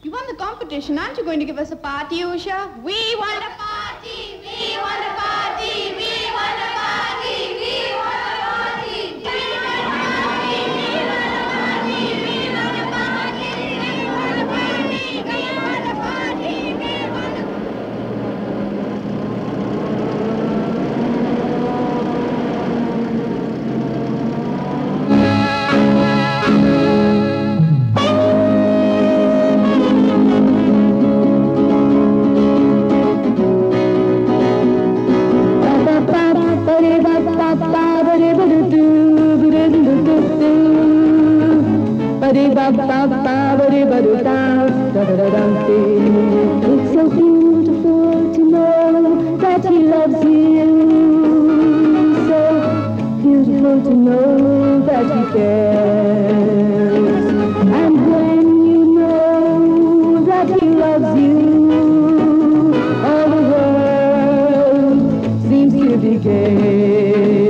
You won the competition. Aren't you going to give us a party, Usha? We want a party! We want a party! We want a party! We want a party! We want a party! We want a party! We want a party! We want a party! We want a party! We want a It's so beautiful to know that he loves you. So beautiful to know that he cares. And when you know that he loves you, all the world seems to be gay.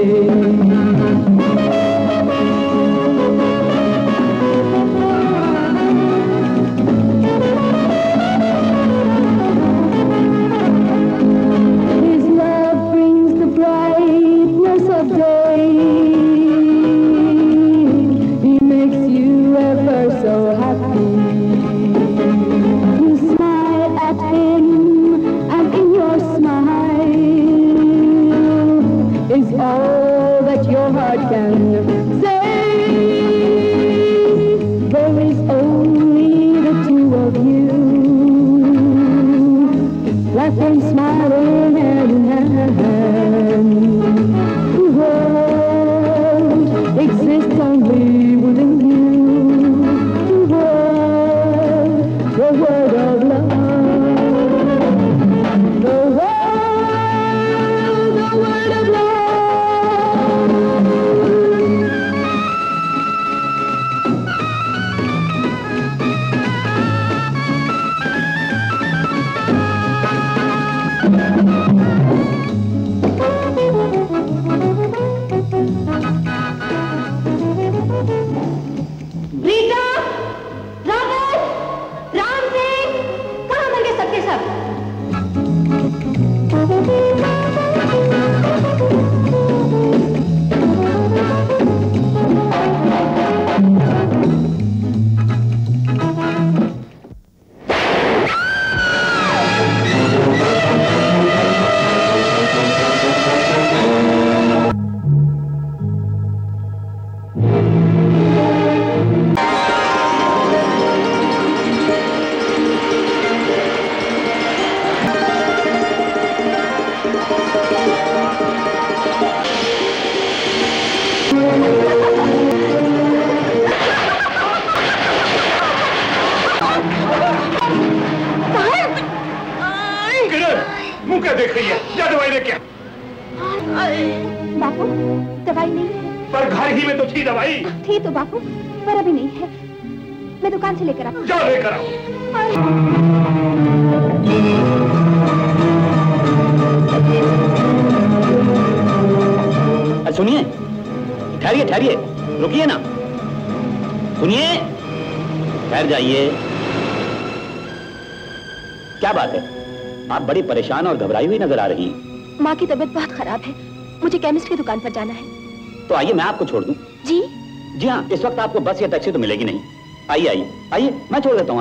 बड़ी परेशान और घबराई हुई नजर आ रही हैं। माँ की तबीयत बहुत खराब है, मुझे केमिस्ट की दुकान पर जाना है। तो आइए मैं आपको छोड़ दूं। जी? जी हाँ, इस वक्त आपको बस या टैक्सी तो मिलेगी नहीं। आइए आइए आइए, मैं छोड़ देता हूँ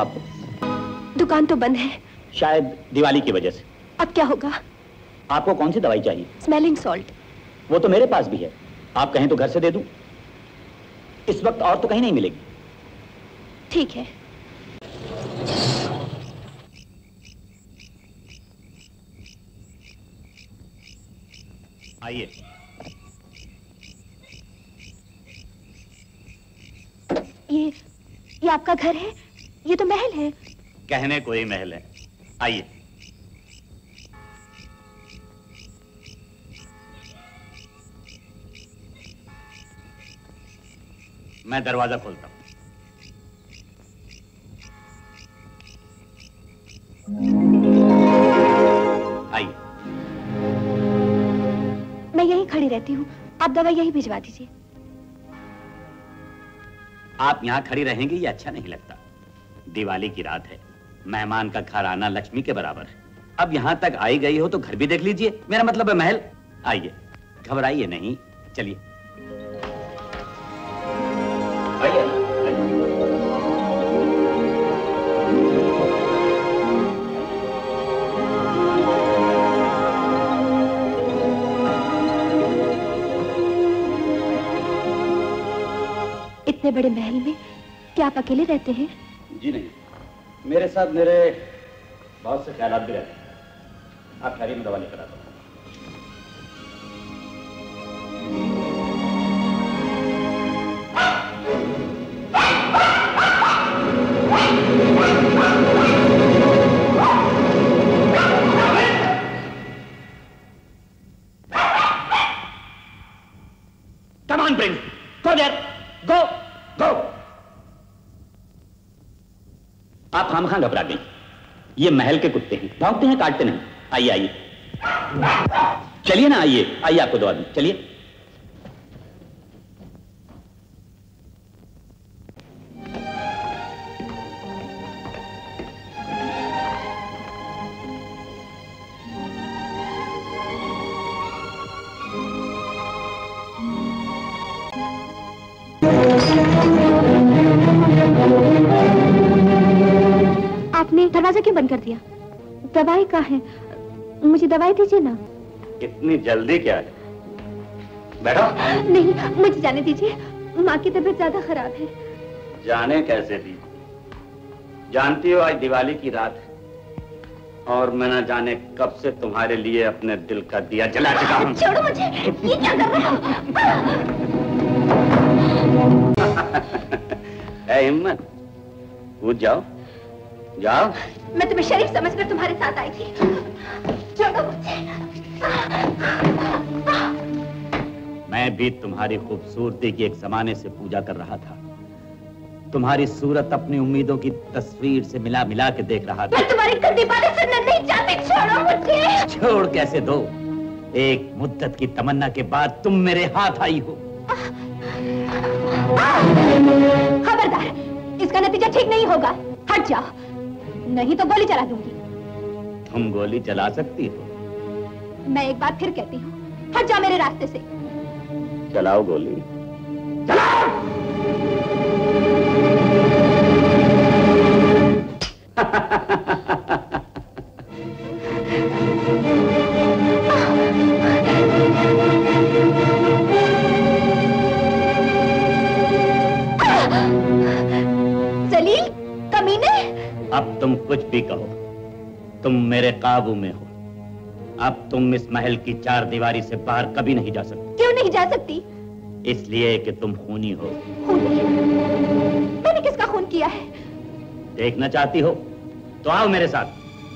आपको। दुकान तो बंद है। शायद दिवाली की वजह से। अब क्या होगा? आपको कौन सी दवाई चाहिए? Smelling salt. वो तो मेरे पास भी है, आप कहें तो घर से दे दूं। इस वक्त और तो कहीं नहीं मिलेगी। ठीक है। आइए। ये आपका घर है? ये तो महल है। कहने को ही महल है। आइए। मैं दरवाजा खोलता हूं। आइए। मैं यहीं खड़ी रहती हूँ, आप दवा यहीं भिजवा दीजिए। आप यहाँ खड़ी रहेंगी ये अच्छा नहीं लगता। दिवाली की रात है, मेहमान का घर आना लक्ष्मी के बराबर। अब यहाँ तक आई गई हो तो घर भी देख लीजिए, मेरा मतलब है महल। आइए, घबराइए नहीं, चलिए। इतने बड़े महल में क्या आप अकेले रहते हैं? जी नहीं, मेरे साथ मेरे बहुत से ख्यालात भी रहते हैं। आप ठहरिए, मैं दवा लेकर आता हूँ। Come on, Prince. Go there. Go. Go. आप खामखा घबरा गई। ये महल के कुत्ते हैं, भौंकते हैं, काटते नहीं। आइए आइए, चलिए ना, आइए आइए, आपको दवा दूं, चलिए। आपने दरवाजा क्यों बंद कर दिया? दवाई कहाँ है? मुझे दवाई दीजिए ना। इतनी जल्दी क्या है? बैठो। नहीं, मुझे जाने दीजिए, माँ की तबीयत ज्यादा खराब है। जाने कैसे दी? जानती हो आज दिवाली की रात है और मैं न जाने कब से तुम्हारे लिए अपने दिल का दिया जला चुका हूँ। छोड़ो मुझे, ये क्या कर रहे हो? है हिम्मत, कूद जाओ, जाओ। मैं तुम्हें शरीफ समझकर तुम्हारे साथ आई थी। छोड़ो मुझे। मैं भी तुम्हारी खूबसूरती की एक जमाने से पूजा कर रहा था। तुम्हारी सूरत अपनी उम्मीदों की तस्वीर से मिला मिला के देख रहा था। मैं तुम्हारी गंदी बातें सुनना नहीं चाहती, छोड़ो मुझे। छोड़ कैसे दो? एक मुद्दत की तमन्ना के बाद तुम मेरे हाथ आई हो। खबरदार, इसका नतीजा ठीक नहीं होगा। हट जाओ, नहीं तो गोली चला दूंगी। तुम गोली चला सकती हो? मैं एक बार फिर कहती हूँ, हट जाओ मेरे रास्ते से। चलाओ गोली, चलाओ। जलील, कमीने। अब तुम कुछ भी कहो, तुम मेरे काबू में हो। अब तुम इस महल की चार दीवारी से बाहर कभी नहीं जा सकती। क्यों नहीं जा सकती? इसलिए कि तुम खूनी हो। खूनी? मैंने किसका खून किया है? देखना चाहती हो तो आओ मेरे साथ।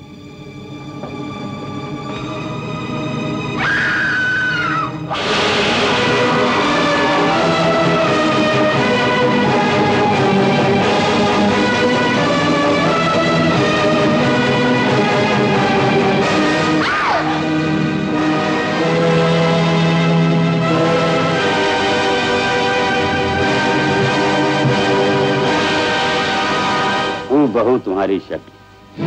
बहू तुम्हारी शक्ल।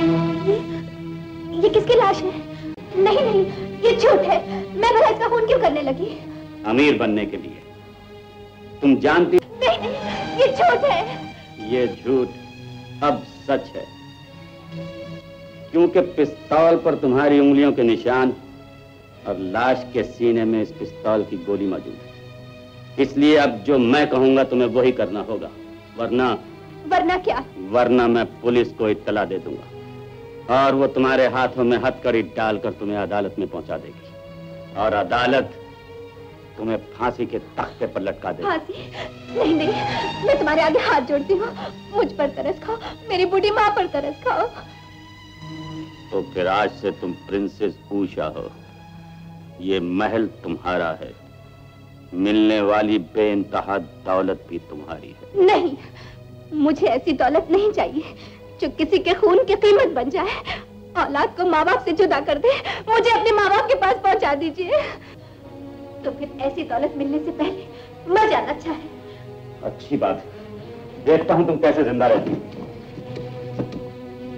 ये किसकी लाश है? नहीं नहीं, ये झूठ है। मैं भला इसका खून क्यों करने लगी? अमीर बनने के लिए। तुम जानती? नहीं नहीं, ये झूठ है। ये झूठ अब सच है, क्योंकि पिस्तौल पर तुम्हारी उंगलियों के निशान और लाश के सीने में इस पिस्तौल की गोली मौजूद है। इसलिए अब जो मैं कहूंगा तुम्हें वही करना होगा, वरना। वरना क्या? वरना मैं पुलिस को इत्तला दे दूंगा और वो तुम्हारे हाथों में हथकड़ी डालकर तुम्हें अदालत में पहुंचा देगी और अदालत तुम्हें फांसी के तख्ते पर लटका देगी। फांसी? नहीं नहीं, मैं तुम्हारे आगे हाथ जोड़ती हूँ, मुझ पर तरस खाओ, मेरी बूढ़ी माँ पर तरस खाओ। तो फिर आज से तुम प्रिंसेस उषा हो। ये महल तुम्हारा है, मिलने वाली बेइंतहा दौलत भी तुम्हारी है। नहीं, मुझे ऐसी दौलत नहीं चाहिए जो किसी के खून की कीमत बन जाए। औलाद को माँ बाप से जुदा कर दे। मुझे अपने माँ बाप के पास पहुंचा दीजिए। तो फिर ऐसी दौलत मिलने से पहले मर जाना चाहे। अच्छी बात है, देखता हूं तुम कैसे जिंदा रहती हो।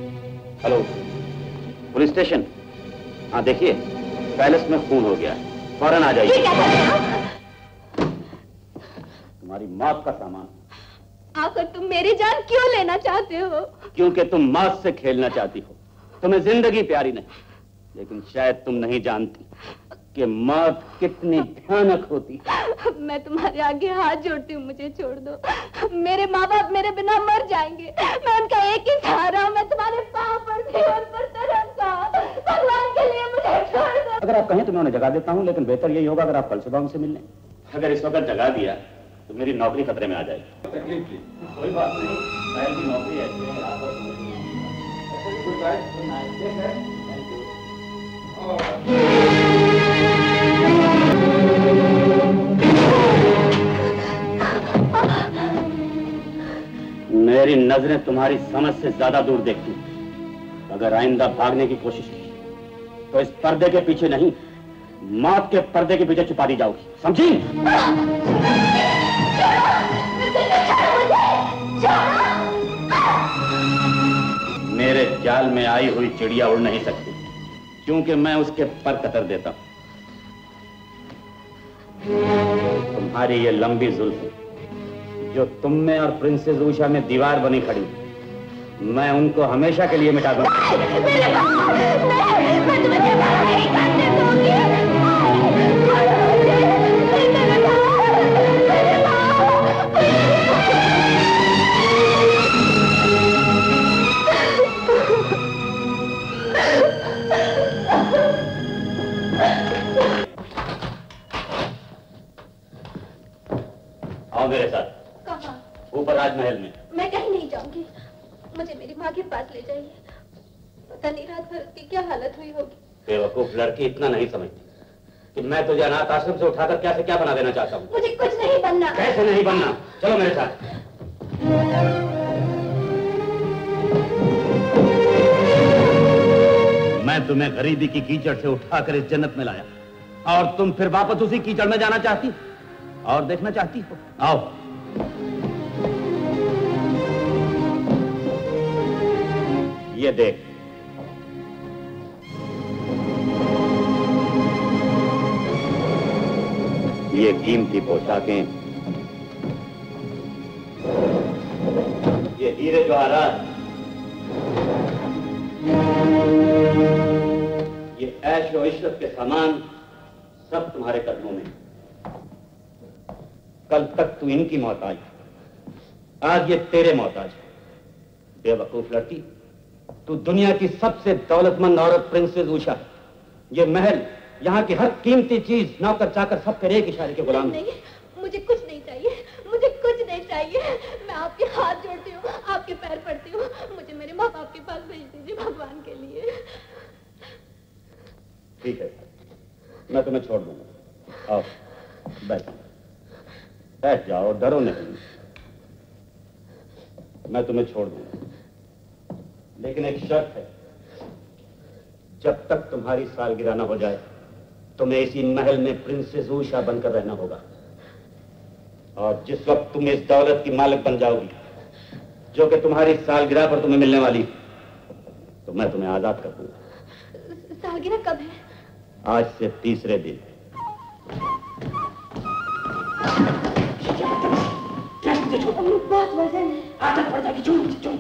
Hello, police station? हाँ देखिए, पैलेस में खून हो गया है, फौरन आ जाइए। तुम्हारी मौत का सामान। आखिर तुम मेरी जान क्यों लेना चाहते हो? क्योंकि तुम मौत से खेलना चाहती हो। तुम्हें जिंदगी प्यारी नहीं, लेकिन शायद तुम नहीं जानती कि मौत कितनी भयानक होती है। मैं तुम्हारे आगे हाथ जोड़ती हूँ, मुझे छोड़ दो। मेरे माँ बाप मेरे बिना मर जाएंगे, मैं उनका एक ही सहारा हूँ। मैं तुम्हारे पाँव पड़ती हूँ, उन पर तरसता। भगवान के लिए मुझे छोड़ दो। अगर आप कहें तो मैं उन्हें जगा देता हूँ, लेकिन बेहतर यही होगा अगर आप कल सुबह उनसे मिल लें। अगर इस वक्त जगा दिया तो मेरी नौकरी खतरे में आ जाएगी। तकलीफ ली कोई बात नहीं, शायद की नौकरी ऐसी है आप मेरी नजरें तुम्हारी समझ से ज्यादा दूर देखती। अगर आइंदा भागने की कोशिश की तो इस पर्दे के पीछे नहीं, मौत के पर्दे के पीछे छुपा दी जाओगी, समझी? मेरे जाल में आई हुई चिड़िया उड़ नहीं सकती, क्योंकि मैं उसके पर कतर देता हूं। तुम्हारी ये लंबी जुल्फ जो तुम में और प्रिंसेस उषा में दीवार बनी खड़ी, मैं उनको हमेशा के लिए मिटा दूंगा। आओ मेरे साथ। कहाँ? ऊपर राजमहल में। मैं कहीं नहीं जाऊंगी, मुझे मेरी माँ के पास ले जाइए। पता नहीं रात भर उसकी क्या हालत हुई होगी। बेवकूफ लड़की इतना नहीं समझती कि मैं तुझे अनाथ आश्रम से उठाकर क्या से क्या बना देना चाहता हूँ। मुझे कुछ नहीं बनना। कैसे नहीं बनना? चलो मेरे साथ। मैं तुम्हें गरीबी की कीचड़ से उठाकर इस जन्नत में लाया और तुम फिर वापस उसी कीचड़ में जाना चाहती और देखना चाहती हो। आओ। ये देख, ये कीमती पोशाकें, ये हीरे जवाहरात, ये ऐश और इशरत के सामान सब तुम्हारे कदमों में। कल तक तू इनकी मोहताज, आज ये तेरे मोहताज। बेवकूफ लड़की, तू दुनिया की सबसे दौलतमंद औरत प्रिंसेस उषा, ये महल, यहाँ की हर कीमती चीज, नौकर चाकर सब तेरे एक इशारे के गुलाम। नहीं, मुझे कुछ नहीं चाहिए, मुझे कुछ नहीं चाहिए। मैं आपके हाथ जोड़ती हूँ, आपके पैर पड़ती हूँ, मुझे मेरे माँ बाप के पास भेज दीजिए भगवान के लिए। ठीक है, मैं तुम्हें छोड़ दूंगा। आओ बैठ जाओ, डरो नहीं, मैं तुम्हें छोड़ दूंगा। लेकिन एक शर्त है, जब तक तुम्हारी सालगिरह न हो जाए तुम्हें इसी महल में प्रिंसेस उषा बनकर रहना होगा। और जिस वक्त तुम इस दौलत की मालिक बन जाओगी जो कि तुम्हारी सालगिरह पर तुम्हें मिलने वाली, तो मैं तुम्हें आजाद कर दूंगा। सालगिरह कब है? आज से तीसरे दिन। बहुत वजन है, आदत पड़ जाएगी। चुप चुप।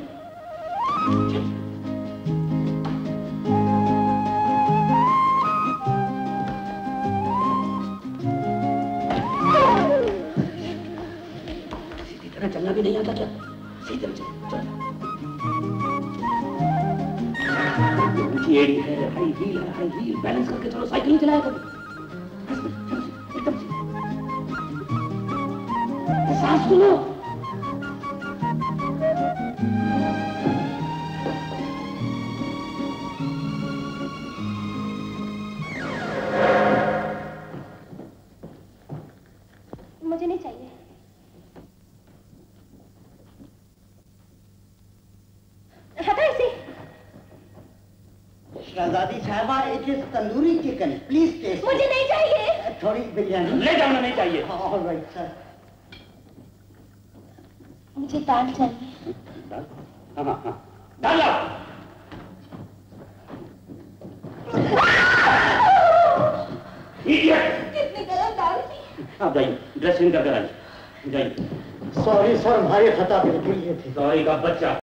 सीधी तरह चलना भी नहीं आता क्या? सीधी तरह चल। ऊंची एड़ी है, हाई हील, बैलेंस करके चलो, साइकिल नहीं चलाया कभी। एकदम से सांस सुनो। मुझे नहीं चाहिए। हटा इसे। शहजादी साहबा, it is tandoori chicken, please taste. मुझे नहीं चाहिए। थोड़ी बिरयानी ले जाना नहीं चाहिए। Alright sir. मुझे दाल चाहिए। हाँ हाँ, डाल लाओ। कितनी गलत दाल थी। आप जाइए, ड्रेसिंग कर आइए, जाइए। सॉरी सर, हमारी खता बिल्कुल ये थी। सॉरी का बच्चा।